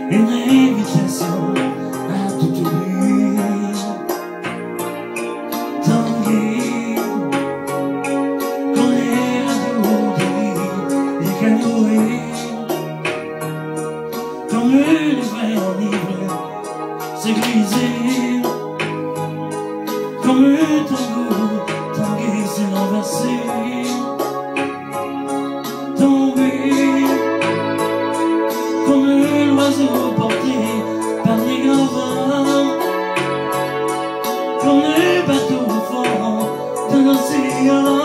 une invitation à tout oublier. Tanguy, qu'on est à dos des canoës, comme une vraie enivrée, se griser, comme un tango, Tanguy s'est renversé. Comme un oiseau porté par les grands vents, comme un bateau au fond d'un océan.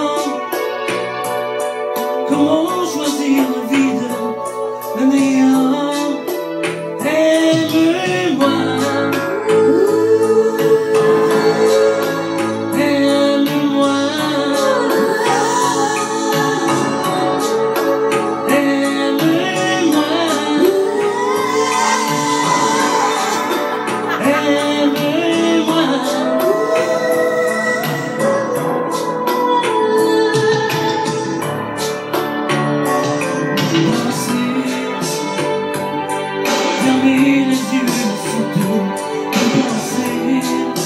Comment choisir le vide, le néant? Aime-moi, aime-moi, fermer les yeux surtout de penser,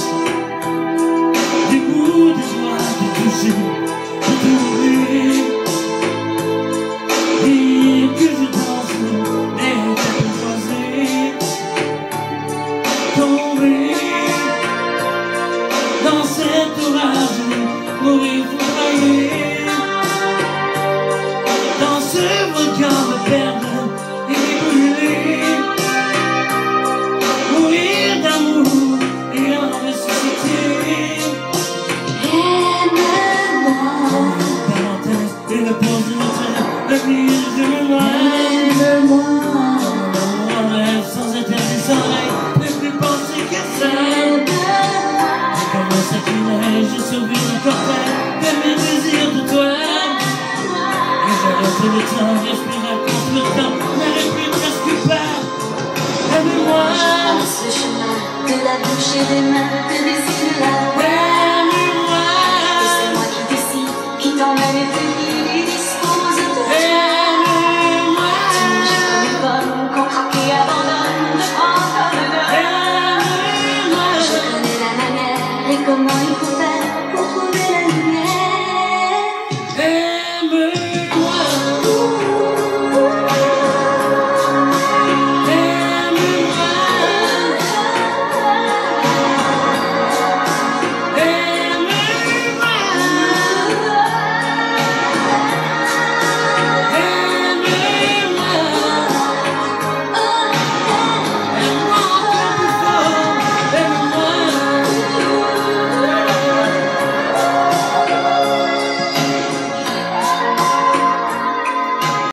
du bout des doigts de toucher, de trouver, dire que je danse les têtes croisées, tomber dans cet orage, mourir foudroyé, dans ce volcan me perdre et brûler. Aime-moi, mon rêve sans éternel, sans règle, ne plus penser qu'à ça. Et comme un sacrilège, j'ai sauvé le cortège de mes désirs de toi. Et j'arrête le temps, respirer contre le temps, n'arrête plus presque pas. Aime-moi, ce chemin de la bouche et des mains.